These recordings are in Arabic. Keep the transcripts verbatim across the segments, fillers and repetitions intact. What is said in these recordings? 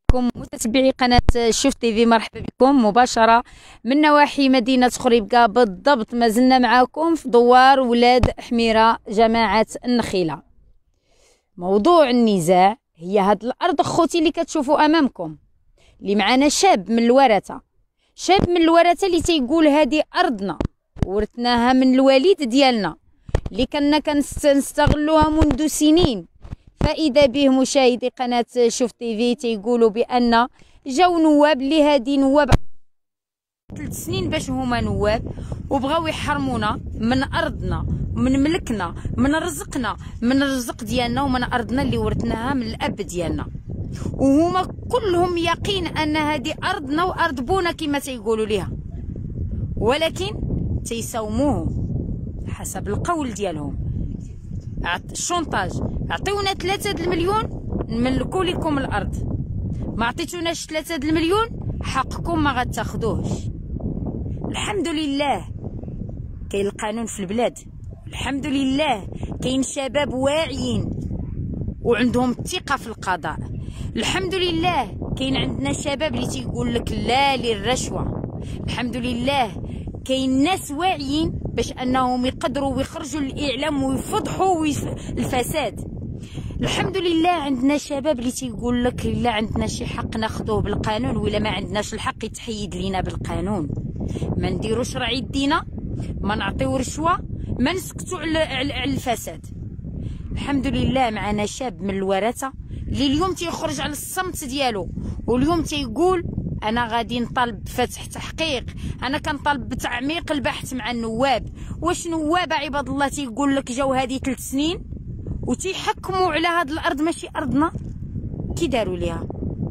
بكم متتبعي قناة شوف تيفي. مرحبا بكم مباشرة من نواحي مدينة خريبكة بالضبط. ما زلنا معاكم في دوار ولاد حميرة جماعة النخيلة. موضوع النزاع هي هاد الأرض خوتي اللي كتشوفوا أمامكم، اللي معانا شاب من الورثة، شاب من الورثة اللي تيقول هذه أرضنا ورثناها من الوالد ديالنا اللي كنا كنستغلوها منذ سنين. فإذا به مشاهدي قناة شوف تيفي تيقولوا بأن جاو نواب اللي هادي نواب ثلاث سنين باش هما نواب وبغاو يحرمونا من أرضنا، من ملكنا، من رزقنا، من الرزق ديالنا ومن أرضنا اللي ورثناها من الأب ديالنا. وهما كلهم يقين أن هذه أرضنا وأرض بونا كما تيقولوا ليها، ولكن تيساوموهم حسب القول ديالهم. الشونطاج، عطيونا ثلاثة المليون نملكو لكم الارض، ما عطيتوناش ثلاثة المليون حقكم ما غتاخدوهش. الحمد لله كاين القانون في البلاد، الحمد لله كاين شباب واعيين وعندهم الثقه في القضاء، الحمد لله كاين عندنا شباب اللي تيقول لك لا للرشوه، الحمد لله كاين ناس واعيين باش انهم يقدروا ويخرجوا للاعلام ويفضحوا الفساد. الحمد لله عندنا شباب اللي تيقول لك الا عندنا شي حق ناخذوه بالقانون، ولا ما عندناش الحق يتحيد لينا بالقانون. ما نديروش راه يدينا، ما نعطيو رشوه، ما نسكتوا على الفساد. الحمد لله معنا شاب من الورثه اللي اليوم تيخرج على الصمت ديالو، واليوم تيقول انا غادي نطالب بفتح تحقيق، انا كنطالب بتعميق البحث مع النواب. واش نواب عباد الله تيقول لك جاو هذه ثلاث سنين وتيحكموا على هاد الارض ماشي ارضنا؟ كي داروا ليها؟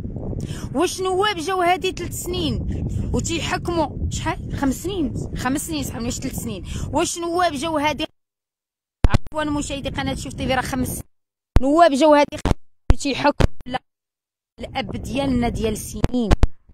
واش نواب جاو هذه ثلاث سنين وتيحكموا شحال؟ خمس سنين خمس سنين صحابني، واش ثلاث سنين؟ واش نواب جاو هذه، عفوا مشاهدي قناه شوف تيفي، راه خمس سنين نواب جاو هذه تيحكموا على الاب ديالنا ديال سنين.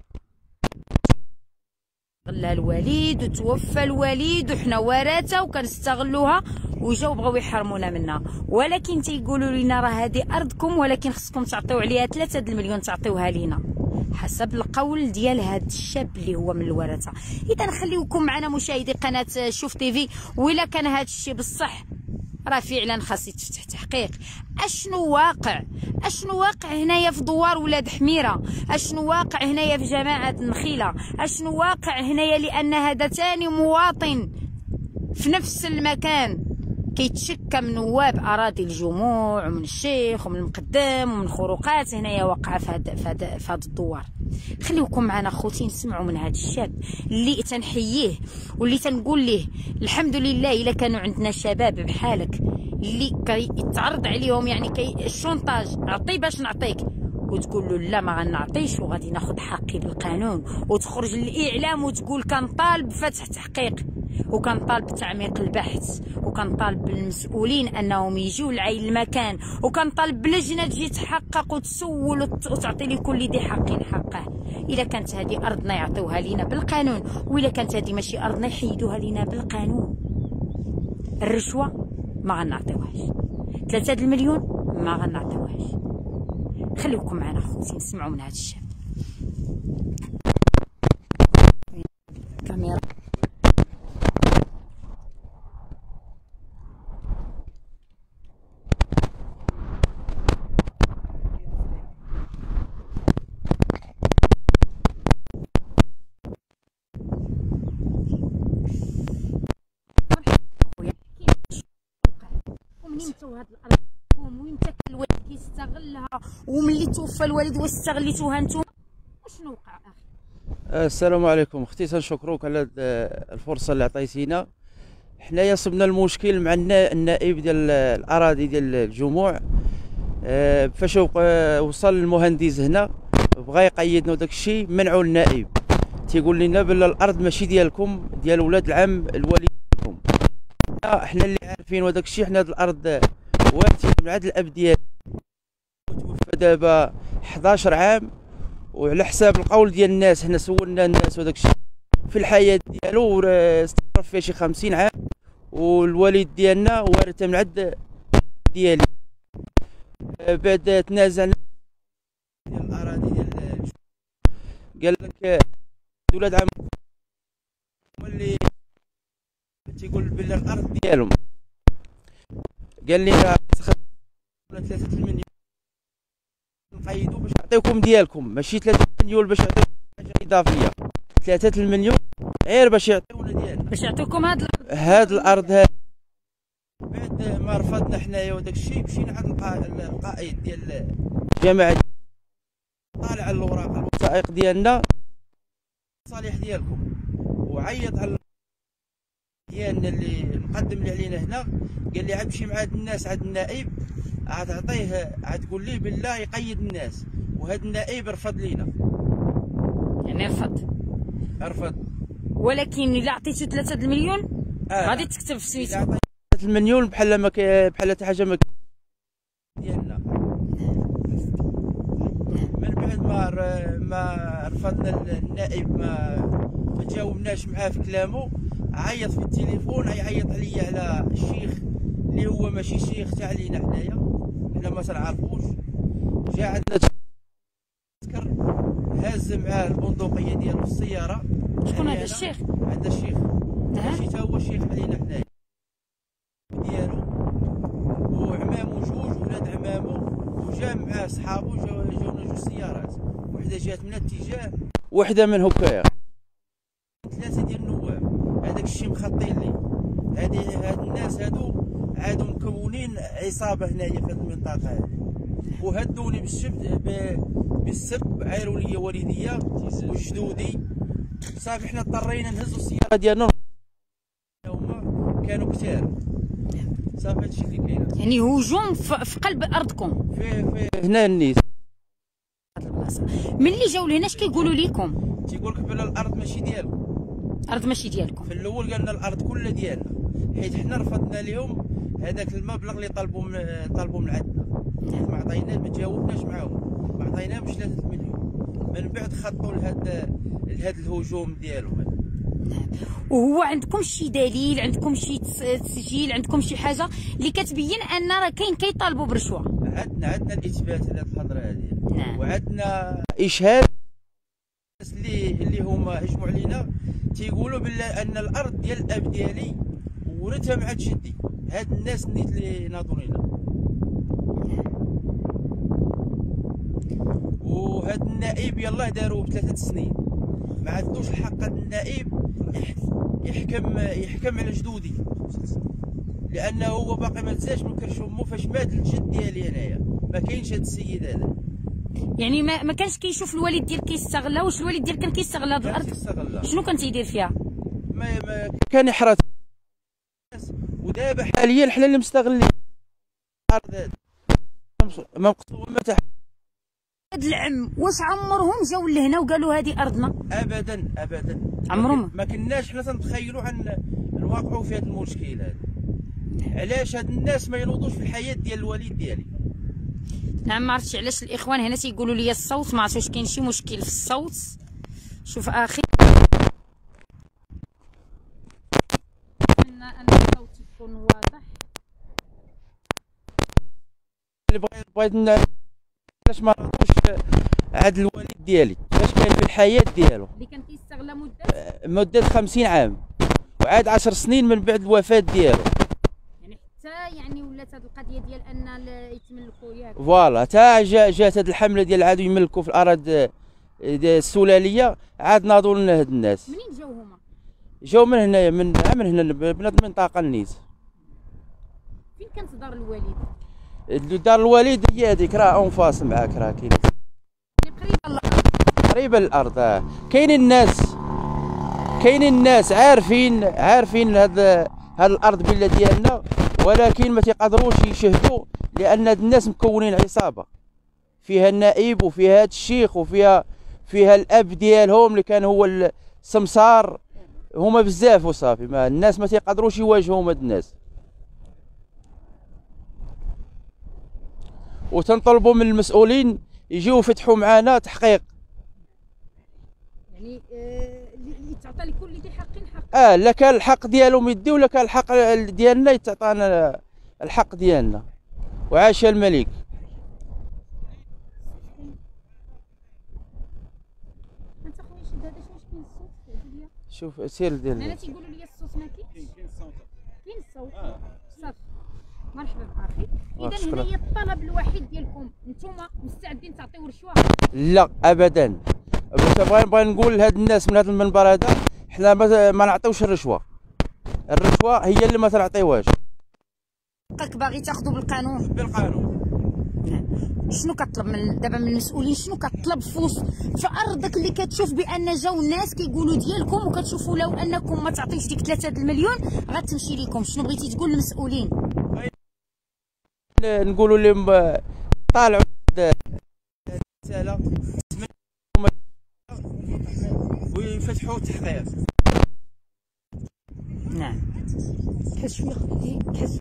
غلا الوالد وتوفى الوالد وحنا ورثه وكنستغلوها وجاو بغاو يحرمونا منها، ولكن تيقولوا لنا راه هذه ارضكم ولكن خصكم تعطيو عليها ثلاثة المليون تعطيوها لينا حسب القول ديال هذا الشاب اللي هو من الورثه. اذا خليوكم معنا مشاهدي قناه شوف تيفي، وإلا كان هذا الشيء بصح راه فعلا خاص يتفتح تحقيق. اشنو واقع اشنو واقع هنايا في دوار ولاد حميره؟ اشنو واقع هنايا في جماعه النخيله؟ اشنو واقع هنايا؟ لان هذا ثاني مواطن في نفس المكان كيتشكى من نواب اراضي الجموع ومن الشيخ ومن المقدم ومن خروقات هنايا واقعه في هذا في هذا في هذا الدوار. خليوكم معنا خوتي نسمعوا من هذا الشاب اللي تنحييه واللي تنقول ليه الحمد لله الا كانوا عندنا شباب بحالك اللي كيتعرض عليهم يعني كي الشونطاج، عطي باش نعطيك وتقول له لا ما غنعطيش وغادي ناخذ حقي بالقانون، وتخرج للاعلام وتقول كنطالب بفتح تحقيق وكنطالب بتعميق البحث وكنطالب بالمسؤولين انهم يجيو لعين المكان وكنطالب بلجنه تجي تحقق وتسول وتعطي لكل ذي حق حقه. الا كانت هذه ارضنا يعطيوها لينا بالقانون، والا كانت هذه ماشي ارضنا يحيدوها لينا بالقانون. الرشوه ما غنعطيوهاش، ثلاثة المليون ما غنعطيوهاش. خليكم معنا خوتي نسمعوا من هذا الشاب. كاميرا ومنين تو هاد الارض وين تا الوالد كيستغلها وملي توفى الوالد واش استغليتوها نتوما؟ شنو وقع اخي؟ السلام عليكم اختي، تنشكروك على الفرصه اللي عطيتينا. حنايا صبنا المشكل مع النائب ديال الاراضي ديال الجموع. فاش وصل المهندس هنا بغى يقيدنا وداك الشيء منعوا النائب، تيقول لنا بلا الارض ماشي ديالكم، ديال ولاد العم الوالد ديالكم. حنا اللي عارفين وداك الشيء، حنا هاد الارض وارثين من عند الاب ديالنا، توفى دابا حداش عام، وعلى حساب القول ديال الناس حنا سولنا الناس وداك الشيء في الحياه ديالو استقر فيها شي خمسين عام، والوالد ديالنا وارثه من عند ديالي. بعد تنازعنا ديال الاراضي ديال قال لك ولاد عم هما اللي تيقول بلي الارض ديالهم. قال لي ثلاثة المليون نقيدو باش نعطيوكم ديالكم، ماشي ثلاثة مليون باش يعطيوكم حاجه اضافيه، ثلاثة المليون غير باش يعطيونا ديالنا، باش يعطيوكم هاد الارض. هاد الارض هاد. بعد ما رفضنا حنايا وداك الشيء مشينا عند القائد ديال الجماعه، طالع على الاوراق الوثائق ديالنا الصالح ديالكم، وعيط على ديالنا اللي مقدم اللي علينا هنا. قال لي عاد مشي مع هاد الناس عند النائب، عاد تعطيه عاد تقول ليه بالله يقيد الناس، وهاد النائب رفض لينا. يعني رفض رفض ولكن الا عطيتو ثلاثة المليون آه. غادي تكتب في سميتو ثلاثة المليون بحال ما بحال حتى حاجه ما ديالنا. من بعد ما ما رفضنا النائب، ما ما تجاوبناش معاه في كلامه، عيط في التليفون، يعيط عليا على الشيخ اللي هو ماشي شيخ تاع لينا حنايا، حنا ما تنعرفوش. جا عندنا تذكر هاز معاه البندقيه ديالو في السياره. شكون هذا الشيخ؟ هذا الشيخ ماشي تا هو الشيخ علينا حنايا ديالو، وعمامو جوج ولاد عمامو، وجا معاه صحابو، جاو جاونا جوج سيارات، وحده جات من اتجاه وحده من هكايا، ثلاثه ديال النواب. هذاك الشيء مخطين لي. هادي هاد الناس هادو عادوا مكونين عصابه هنايا في هاد المنطقه هادي، وهدوني بالسب بالسب، عايروا لي والديا وجدودي. صافي حنا اضطرينا نهزوا السياره ديالنا، هما كانوا كثار. صافي هادشي اللي كاين. يعني هجوم في قلب ارضكم في في هنا النيس. هاد البلاصه ملي جاو لهنا اش كيقولوا لكم؟ تيقول لك بلا الارض ماشي ديالكم، الارض ماشي ديالكم. في الاول قالنا الارض كلها ديالنا، حيت حنا رفضنا لهم هذاك المبلغ اللي طلبوا من طلبوا من عندنا، ما عطيناه، ما تجاوبناش معاهم، ما عطيناهمش ثلاثة مليون. من بعد خطوا لهاد لهاد الهجوم ديالهم. وهو عندكم شي دليل، عندكم شي تسجيل، عندكم شي حاجه اللي كتبين ان راه كاين كيطالبوا برشوه؟ عندنا عندنا الاثبات على هاد الهضره هذه. نعم. وعندنا اشهاد اللي اللي هما هجموا علينا، تيقولوا بلي ان الارض ديال الاب ديالي ورثها مع جدي. هاد الناس نيت اللي ناضوا لينا، وهاد النائب يلاه داروا بثلاثه سنين، ما عندوش الحق هاد النائب يحكم يحكم على جدودي، لانه هو باقي ما تزاش من كرش امه فاش مات الجد ديالي انايا. ما كاينش هاد السيد هذا، يعني ما, ما كانش كيشوف الوالد ديالك كيستغلى. واش الوالد ديالك كان كيستغل هاد الارض؟ شنو كان تيدير فيها؟ ما, ما كان يحرث. ودابا حاليا حنا اللي مستغلين الارض هذه، ما مقسومه حتى هاد العم. واش عمرهم جاوا لهنا وقالوا هذه ارضنا؟ ابدا ابدا، عمرهم ما كناش حنا تنتخيلوا عن نواقعوا في هذا المشكل هذا. علاش هاد الناس ما ينوضوش في الحياه ديال الوالد ديالي؟ نعم. ما عرفتش علاش الاخوان هنا تيقولوا لي الصوت، ما عرفتش واش كاين شي مشكل في الصوت. شوف اخي، اتمنى ان الصوت يكون واضح. اللي بغيت نعرف علاش ما رضوش عاد الوالد ديالي، فاش كان في الحياه ديالو اللي كان كيستغلى مده مده خمسين عام، وعاد عشر سنين من بعد الوفاه ديالو. يعني حتى يعني ولات هذه القضيه ديال ان يتملكوا ياك. فوالا تا جات هذه الحمله ديال عادوا يملكوا في الاراضي السلاليه، عاد ناضوا لنا هاد الناس. منين جاو هما؟ جاو من هنايا، من من هنا من هاد المنطقه النيس. فين كانت دار الوالد؟ دار الوالد هي هذيك، راه انفاس معاك، راه كاين قريبه الارض. قريبه للارض. آه. كاينين الناس كاينين الناس عارفين عارفين هاد هاد الارض بلا ديالنا، ولكن ما تيقدروش يشهدوا، لان هاد الناس مكونين عصابه، فيها النائب وفيها هاد الشيخ وفيها فيها الاب ديالهم اللي كان هو السمسار. هما بزاف وصافي، ما الناس ما تيقدروش يواجهوا هاد الناس. وتنطلبوا من المسؤولين يجيو يفتحوا معنا تحقيق. يعني آه اللي تعطى لكل ذي حق حق. اه لا كان الحق ديالهم يديو، ولا كان الحق ديالنا يتعطانا الحق ديالنا. وعاش الملك. انت هذا واش كاين الصوت قول لي. شوف سير ديال انا تيقولوا لي الصوت ما كاينش. كاين الصوت. كاين الصوت. صافي. مرحبا اخي. اذا هنا هي الطلب الوحيد ديالكم، نتوما مستعدين تعطيو رشوه؟ لا ابدا. باش بغا نقول لهاد الناس من هذا المنبر هذا، حنا ما نعطيوش الرشوه. الرشوه هي اللي ما تنعطيوهاش. حقك باغي تاخذوا بالقانون؟ بالقانون. شنو كطلب من دابا من المسؤولين؟ شنو كطلب فوس في ارضك اللي كتشوف بان جاو الناس كيقولوا ديالكم، وكتشوفوا لو انكم ما تعطيوش ديك ثلاثة المليون غتمشي لكم؟ شنو بغيتي تقول للمسؤولين؟ نقولوا لهم طالعوا رساله ويفتحوا التحقيق. نعم. حس شويه خدي حس.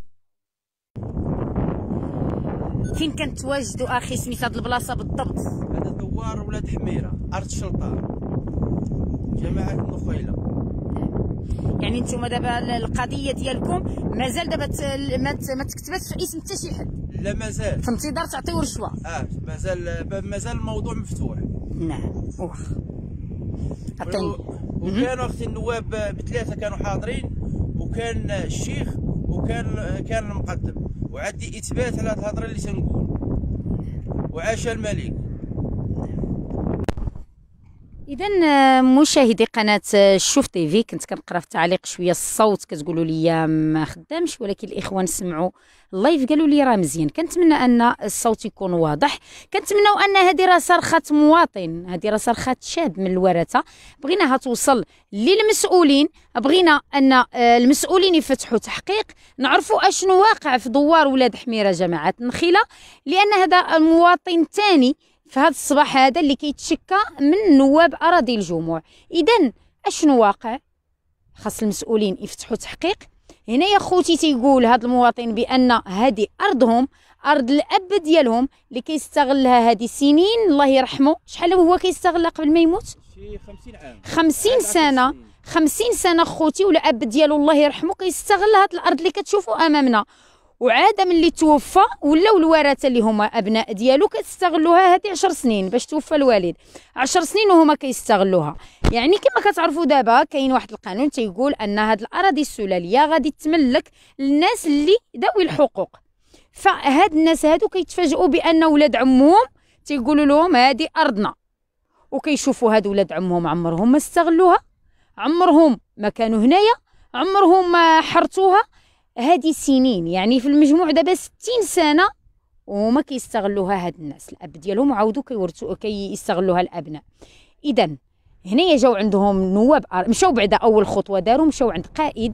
فين كنتواجدوا اخي سميت هاد البلاصه بالضبط؟ هذا دوار ولاد حميره، ارض شلطه، جماعه النخيله. يعني نتوما دابا القضيه ديالكم مازال دابا ما تكتباتش في اسم حتى شي حد؟ لا مازال. في انتظار تعطيو رشوه؟ اه مازال مازال الموضوع مفتوح. نعم. واخا. عطيني. وكانوا اختي النواب بثلاثه كانوا حاضرين، وكان الشيخ وكان كان المقدم، وعندي اثبات على هاد الهضره اللي تنقول. وعاش الملك. اذا مشاهدي قناه الشوف تيفي، كنت كنقرا في التعليق شويه الصوت كتقولوا لي ما خدامش، ولكن الاخوان سمعوا اللايف قالوا لي راه مزيان. كنتمنى ان الصوت يكون واضح، كنتمناو ان هذه راه صرخه مواطن، هذه راه صرخه شاب من الورثه، بغيناها توصل للمسؤولين، بغينا ان المسؤولين يفتحوا تحقيق، نعرفوا اشنو واقع في دوار ولاد حميره جماعه النخيله، لان هذا المواطن الثاني في هذا الصباح هذا اللي كيتشكى من نواب اراضي الجموع. اذا اشنو واقع؟ خاص المسؤولين يفتحوا تحقيق. هنا يا خوتي تيقول هذا المواطن بان هذه ارضهم، ارض الاب ديالهم اللي كيستغلها هذه سنين، الله يرحمه. شحال هو كيستغلها قبل ما يموت؟ شي خمسين عام. خمسين سنه. خمسين سنه خوتي، ولا اب ديالو الله يرحمه كيستغل هذه الارض اللي كتشوفوا امامنا. وعاد ملي توفى ولاو الورثه اللي هما ابناء ديالو كتستغلوها هذه عشر سنين باش توفى الوالد، عشر سنين وهما كيستغلوها. يعني كما كتعرفوا دابا كاين واحد القانون تيقول ان هذه الاراضي السلاليه غادي تملك للناس اللي ذوي الحقوق. فهاد الناس هادو كيتفاجئوا بان ولاد عمهم تيقولوا لهم هذه ارضنا، وكيشوفوا هاد ولاد عمهم عمرهم ما استغلوها، عمرهم ما كانوا هنايا، عمرهم ما حرتوها. هذه سنين، يعني في المجموع دابا ستين سنه وما كيستغلوها هاد الناس. الاب ديالهم عاودوا كيورثوا كيستغلوها الابناء. اذا هنايا جاو عندهم نواب، مشاو بعدا اول خطوه داروا، مشاو عند قائد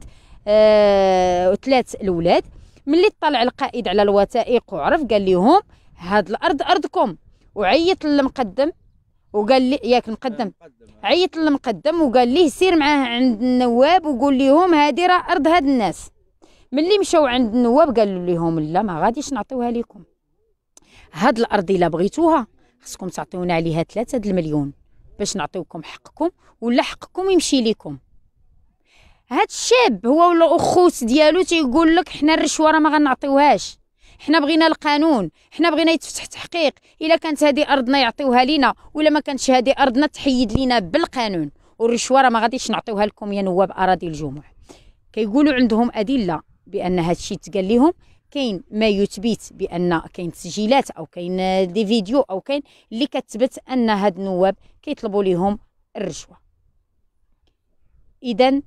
آه ثلاث الاولاد. ملي طلع القائد على الوثائق وعرف قال لهم هاد الارض ارضكم، وعيط للمقدم وقال لي ياك المقدم، عيط للمقدم وقال ليه سير معاه عند النواب وقول لهم هذه راه ارض هاد الناس. ملي مشاو عند النواب قالوا لهم لا ما غاديش نعطيوها لكم، هاد الارض الا بغيتوها خصكم تعطيونا عليها ثلاثة المليون باش نعطيوكم حقكم، ولا حقكم يمشي لكم. هاد الشاب هو ولا اخوت ديالو تيقول لك حنا الرشوه راه ما غنعطيوهاش، حنا بغينا القانون، حنا بغينا يتفتح تحقيق، الا كانت هذه ارضنا يعطيوها لينا، ولا ما كانتش هذه ارضنا تحيد لينا بالقانون، والرشوه راه ما غاديش نعطيوها لكم يا نواب اراضي الجموع. كيقولوا عندهم ادله بان هذا الشيء تقال لهم، كاين ما يثبت بان كاين تسجيلات او كاين دي فيديو او كاين اللي كتثبت ان هاد النواب كيطلبوا لهم الرشوه. اذا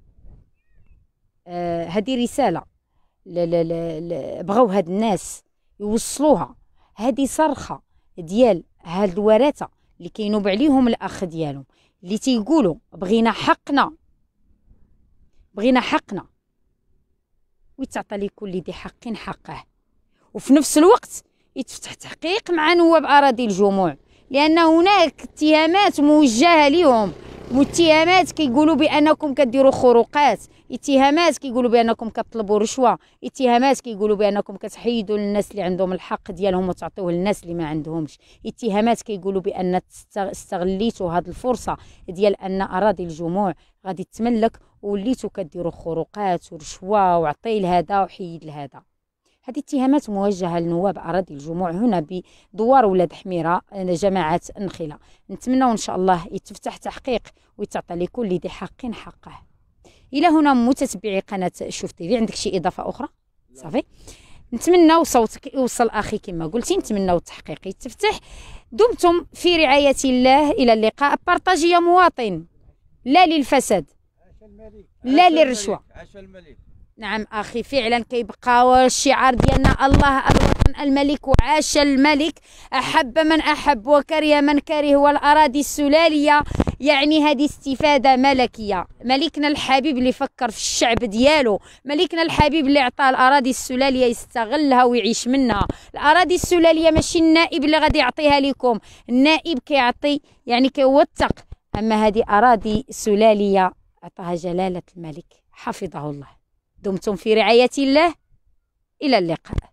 آه هذه رساله لا لا لا بغاو هاد الناس يوصلوها، هذه صرخه ديال هاد الورثه اللي كينوب عليهم الاخ ديالهم، اللي تيقولوا بغينا حقنا، بغينا حقنا، ويتعطى لكل ذي حق حقه. وفي نفس الوقت يتفتح تحقيق مع نواب اراضي الجموع، لان هناك اتهامات موجهه لهم، متهمات كيقولوا بانكم كديروا خروقات، اتهامات كيقولوا بانكم كتطلبوا رشوه، اتهامات كيقولوا بانكم كتحيدوا للناس اللي عندهم الحق ديالهم وتعطيوه للناس اللي ما عندهمش، اتهامات كيقولوا بان استغليتوا هذه الفرصه ديال ان اراضي الجموع غادي تملك وليتوا كديروا خروقات ورشوه وعطي لهذا وحيد لهذا. هذه اتهامات موجهة لنواب أراضي الجموع هنا بدوار ولاد حميرة جماعة النخيلة. نتمنى إن شاء الله يتفتح تحقيق ويتعطى لكل ذي حق حقه. إلى هنا متتبعي قناة شوف تيفي، عندك شي إضافة أخرى؟ صافي. نتمنى صوتك يوصل أخي كما قلتي، نتمنى التحقيق يتفتح. دمتم في رعاية الله، إلى اللقاء. بارطاجي يا مواطن، لا للفساد لا للرشوة. عاش الملك. نعم أخي، فعلا كيبقى الشعار ديالنا الله الوطن الملك وعاش الملك، أحب من أحب وكره من كره، والأراضي السلالية. يعني هذه استفادة ملكية. ملكنا الحبيب اللي فكر في الشعب ديالو، ملكنا الحبيب اللي عطاه الأراضي السلالية يستغلها ويعيش منها. الأراضي السلالية ماشي النائب اللي غادي يعطيها لكم، النائب كيعطي يعني كيوثق، أما هذه أراضي سلالية عطاها جلالة الملك حفظه الله. دمتم في رعاية الله، إلى اللقاء.